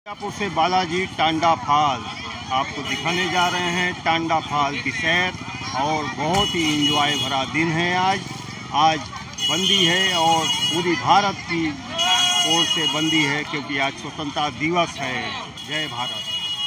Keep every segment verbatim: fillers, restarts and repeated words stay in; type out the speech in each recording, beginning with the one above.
मिर्जापुर से बालाजी टांडा फाल आपको दिखाने जा रहे हैं। टांडा फाल की सैर और बहुत ही इंजॉय भरा दिन है। आज आज बंदी है और पूरी भारत की ओर से बंदी है क्योंकि आज स्वतंत्रता दिवस है। जय भारत।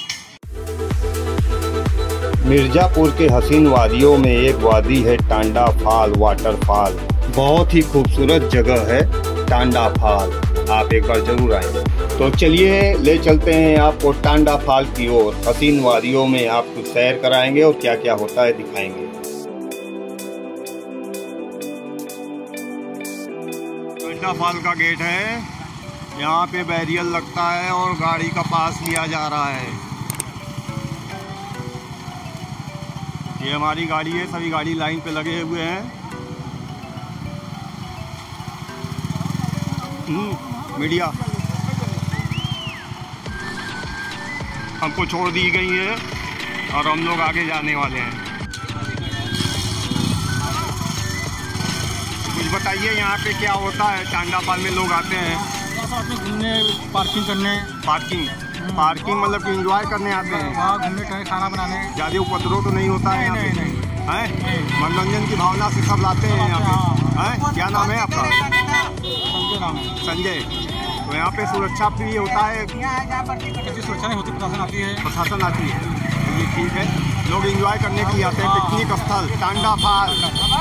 मिर्जापुर के हसीन वादियों में एक वादी है टांडा फाल वाटरफॉल। बहुत ही खूबसूरत जगह है टांडा फाल, आप एक बार जरूर आएं। तो चलिए ले चलते हैं आपको टांडा फाल की ओर। हसीन वादियों में आपको सैर कराएंगे और क्या क्या होता है दिखाएंगे। टांडा फाल का गेट है, यहाँ पे बैरियर लगता है और गाड़ी का पास लिया जा रहा है। ये हमारी गाड़ी है, सभी गाड़ी लाइन पे लगे हुए हैं। मीडिया हमको छोड़ दी गई है और हम लोग आगे जाने वाले हैं। कुछ बताइए यहाँ पे क्या होता है? टांडा फाल में लोग आते हैं घूमने, पार्किंग करने। पार्किंग पार्किंग मतलब कि एंजॉय करने आते हैं। हाँ, घूमने टहलने, खाना बनाने। ज़्यादा उपद्रव तो नहीं होता है यहाँ पे? हैं मनोरंजन की भावना से सब लाते हैं यहाँ पे। हैं क्या नाम है आपका? संजय नाम है। संजय। तो यहाँ पे सुरक्षा भी होता है? सुरक्षा नहीं होती, प्रशासन आती है। प्रशासन आती है, ये ठीक है। लोग एंजॉय करने के लिए आते हैं। पिकनिक स्थल टांडा फाल।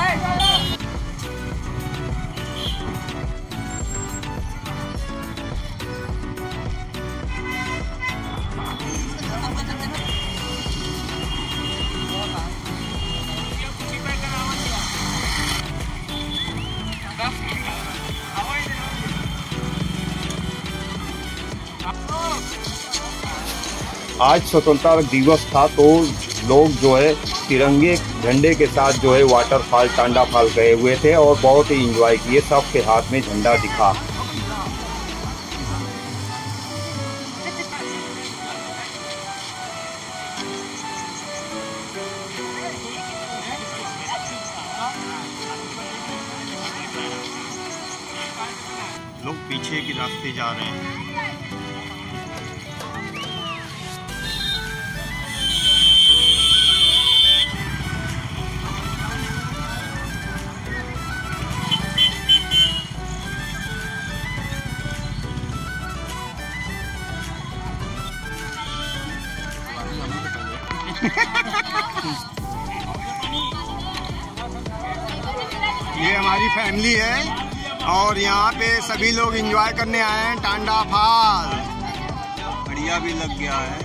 आज स्वतंत्रता दिवस था तो लोग जो है तिरंगे झंडे के साथ जो है वाटरफॉल टांडा फाल गए हुए थे और बहुत ही एंजॉय किए। सबके हाथ में झंडा दिखा। लोग पीछे के रास्ते जा रहे हैं। ये हमारी फैमिली है और यहाँ पे सभी लोग एंजॉय करने आए हैं टांडा फाल। बढ़िया भी लग गया है।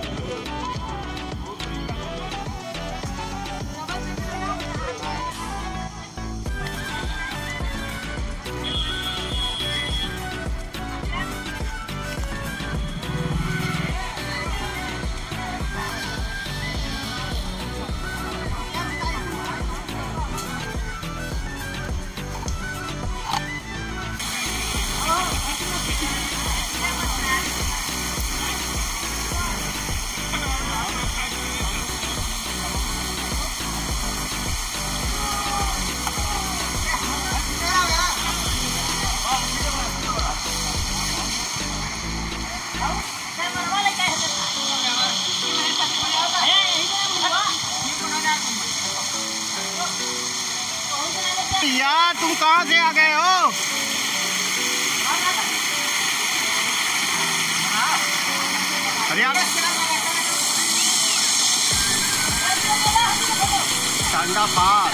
यार तुम कहाँ से आ गए हो? हरियाणा टांडा फाल।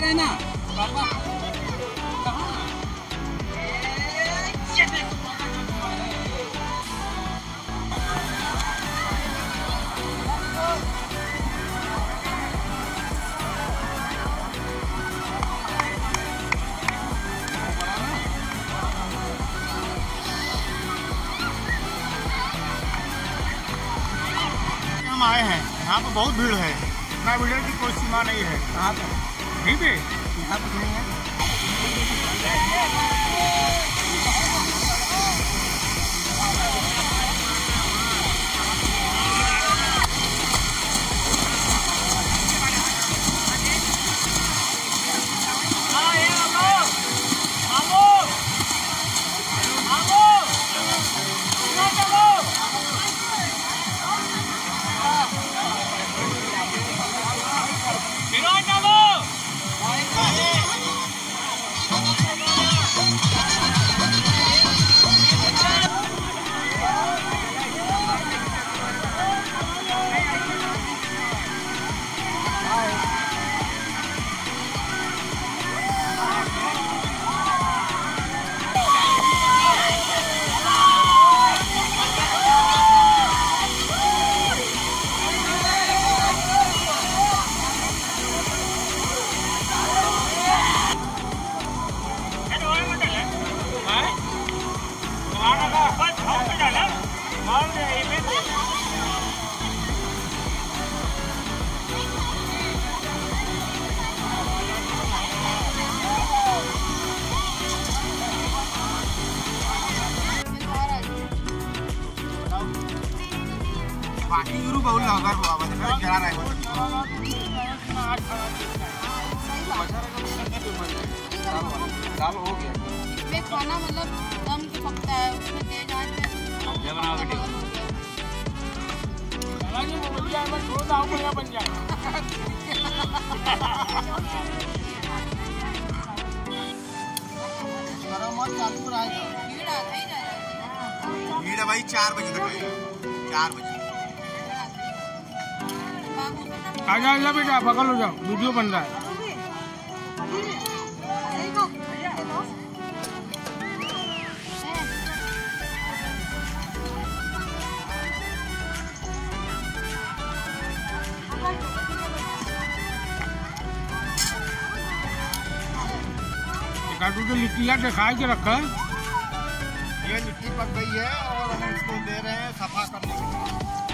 रहना पापा कहाँ? हम आए हैं, यहाँ पर बहुत भीड़ है। इतना भीड़ है कि कोई सीमा नहीं है। कहाँ पे? यहीं पे? यहाँ पे नहीं है। बाकी गुरु बहुल अगर बाबा ने जरा रहा है हो गया में खाना मतलब दम से पकता है, उसमें तेज आंच पे ये बना बेटी चला जी बोल जाए मैं छोड़ दाऊं बढ़िया बन जाए। गरम और चालू रहा है भीड़ आता ही जा रहा है। भीड़ भाई चार बजे तक है, चार बजे। आ जाओ जा बेटा, पकड़ लो, जाओ वीडियो बन रहा है। काटू तो लिट्टियाँ दिखा के रखा है। ये लिट्टी पक गई है और हम इसको दे रहे हैं सफा करने के लिए।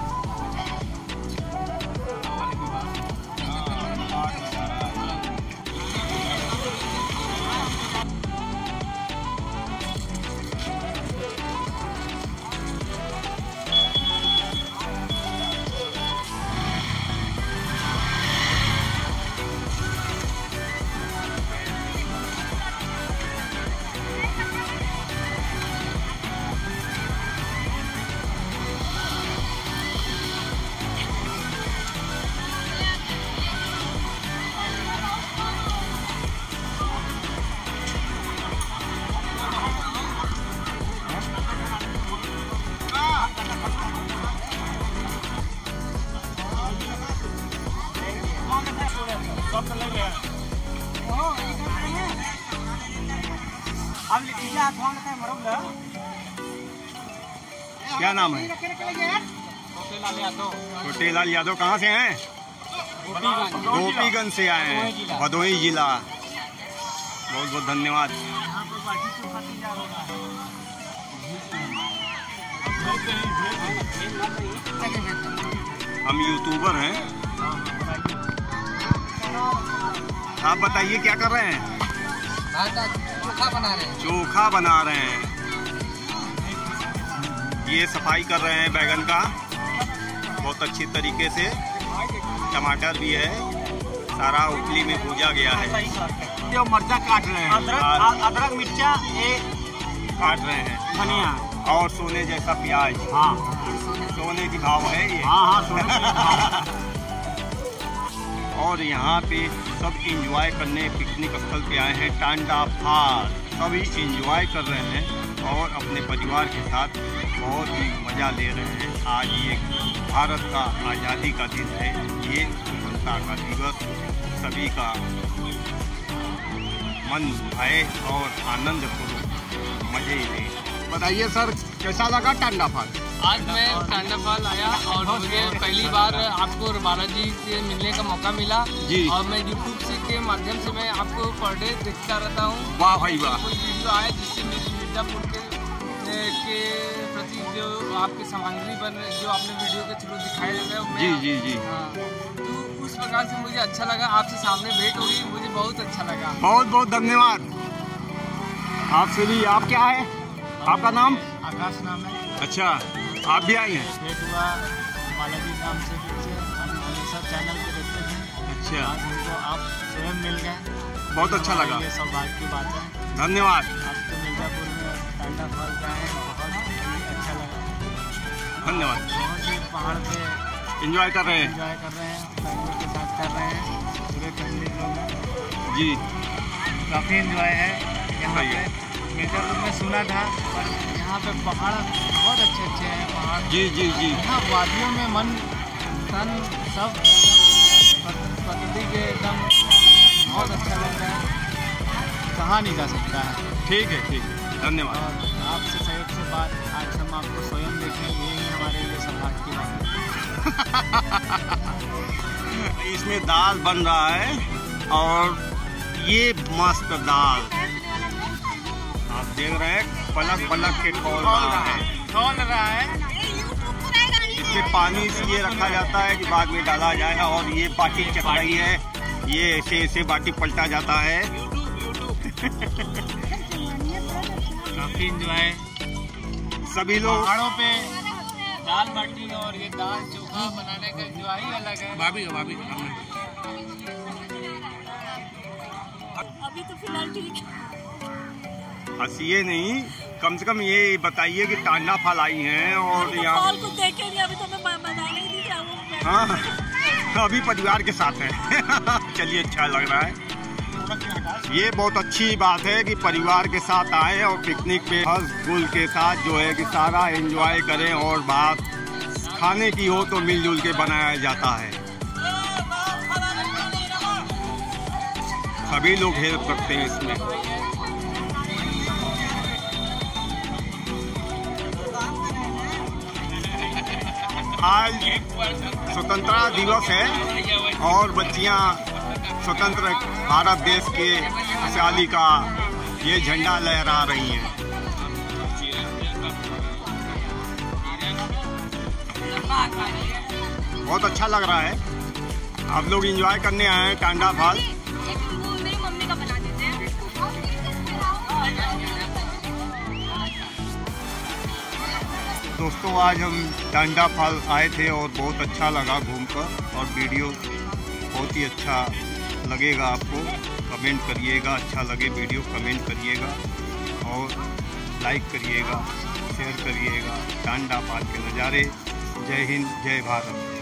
क्या नाम है? छोटे लाल यादव। कहाँ से हैं? गोपीगंज से आए हैं, भदोही जिला। बहुत बहुत धन्यवाद। हम यूट्यूबर हैं। आप बताइए क्या कर रहे हैं? चोखा बना रहे हैं। चोखा बना रहे हैं। ये सफाई कर रहे हैं बैगन का बहुत अच्छी तरीके से। टमाटर भी है, सारा उपली में भूजा गया है। जो मिर्चा काट रहे हैं, अदरक अदरक मिर्चा ये काट रहे हैं, धनिया और सोने जैसा प्याज। हाँ सोने की भाव है ये। हाँ हाँ सोने की और यहाँ पे सब इंजॉय करने पिकनिक स्थल पे आए हैं, टांडा फाल। सभी इंजॉय कर रहे हैं और अपने परिवार के साथ बहुत ही मज़ा ले रहे हैं। आज ये भारत का आज़ादी का दिन है, ये स्वतंत्रता का दिवस सभी का मन भाए और आनंद करो, मजे ही लें। बताइए सर, कैसा लगा टांडा फॉल? आज मैं टांडा फॉल आया और मुझे पहली बार आपको बालाजी से मिलने का मौका मिला जी। और मैं यूट्यूब से के माध्यम से मैं आपको पर डे देखता रहता हूँ। वाह भाई वाह। कोई वीडियो आया जिससे मेरी मिर्जापुर के के प्रति जो आपकी सामग्री बन जो आपने वीडियो के थ्रू दिखाए हुए जी जी जी हाँ, तो उस प्रकार से मुझे अच्छा लगा, आपसे सामने भेंट हुई, मुझे बहुत अच्छा लगा। बहुत बहुत धन्यवाद आपसे भी। आप क्या है आपका नाम? आकाश नाम है। अच्छा, आप भी आए हैं? भेंट हुआ बालाजी नाम से फिर से हम हमेशा चैनल पे देखते थे। अच्छा, आज हमको आप स्वयं मिल गए, बहुत अच्छा लगा, ये सौभाग्य की बात है। धन्यवाद। आप तो मिर्जापुर में टांडा फॉल का है, बहुत ही अच्छा लगा। धन्यवाद। बहुत ही पहाड़ पे एंजॉय कर रहे हैं? एंजॉय कर रहे हैं, फैमिली के साथ कर रहे हैं, पूरे फैमिली लोग हैं जी। काफ़ी एंजॉय है यहाँ पे। मिर्जापुर में सुना था, पर यहाँ पे पहाड़ बहुत अच्छे अच्छे हैं पहाड़। जी जी जी। यहाँ वादियों में मन तन सब प्रकृति के एकदम बहुत अच्छा लग रहा है, कहा नहीं जा सकता है। ठीक है, ठीक है, धन्यवाद। और आपसे सहयोग से बात आज हम आपको स्वयं देखें, यही हमारे लिए सौभाग्य की बात है। इसमें दाल बन रहा है और ये मस्त दाल आप देख रहे हैं, पलक पलक के खोल रहा है, खोल रहा है। इसमें पानी इसलिए रखा जाता है कि बाद में डाला जाए। और ये बाटी चल रही है, ये ऐसे ऐसे बाटी पलटा जाता है। काफ़ी एंजॉय, सभी लोग पहाड़ों पे दाल बाटी और ये दाल चोखा बनाने का एंजॉय ही अलग है। भाभी भाभी अभी तो फिलहाल ठीक है। हंसिए नहीं, कम से कम ये बताइए कि टांडा फॉल आई हैं और यहाँ फॉल को देखे नहीं, अभी तो मैं बताने ही नहीं क्या वो। हाँ, अभी परिवार के साथ है। चलिए, अच्छा लग रहा है। ये बहुत अच्छी बात है कि परिवार के साथ आए और पिकनिक पे हंस गुल के साथ जो है कि सारा एंजॉय करें। और बात खाने की हो तो मिलजुल के बनाया जाता है, सभी लोग हेल्प करते हैं इसमें। आज स्वतंत्रता दिवस है और बच्चियां स्वतंत्र भारत देश के खुशहाली का ये झंडा लहरा रही हैं। बहुत अच्छा लग रहा है। आप लोग एंजॉय करने आए हैं टांडा फॉल। मेरी मम्मी का बना देते हैं। दोस्तों, आज हम टांडा फॉल आए थे और बहुत अच्छा लगा घूमकर। और वीडियो बहुत ही अच्छा लगेगा आपको, कमेंट करिएगा। अच्छा लगे वीडियो कमेंट करिएगा और लाइक करिएगा, शेयर करिएगा। टांडा फॉल के नज़ारे। जय हिंद, जय भारत।